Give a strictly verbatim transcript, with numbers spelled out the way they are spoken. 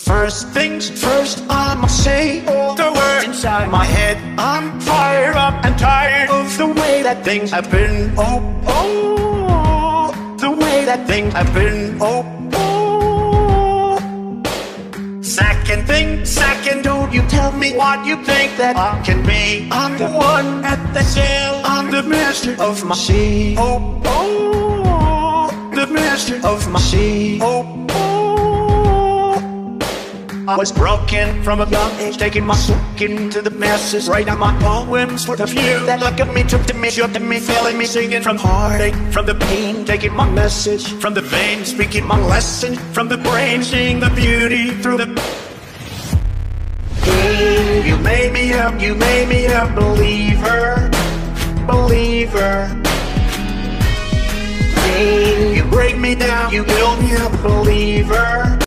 First things first, I'ma say all the words inside my head. I'm fired up and tired of the way that things have been. Oh, oh, the way that things have been. Oh, oh. Second thing, second, don't you tell me what you think that I can be. I'm the one at the sail, I'm the master of my sea. Oh, oh, the master of my sea. Oh, oh. I was broken from a young age, taking my soul into the masses. Writing my poems for the few that look at me, took to me, shook to me, feeling me, singing from heartache, from the pain, taking my message from the veins, speaking my lesson from the brain, seeing the beauty through the. Hey, you made me up, you made me a believer, believer. Hey, you break me down, you build me a believer.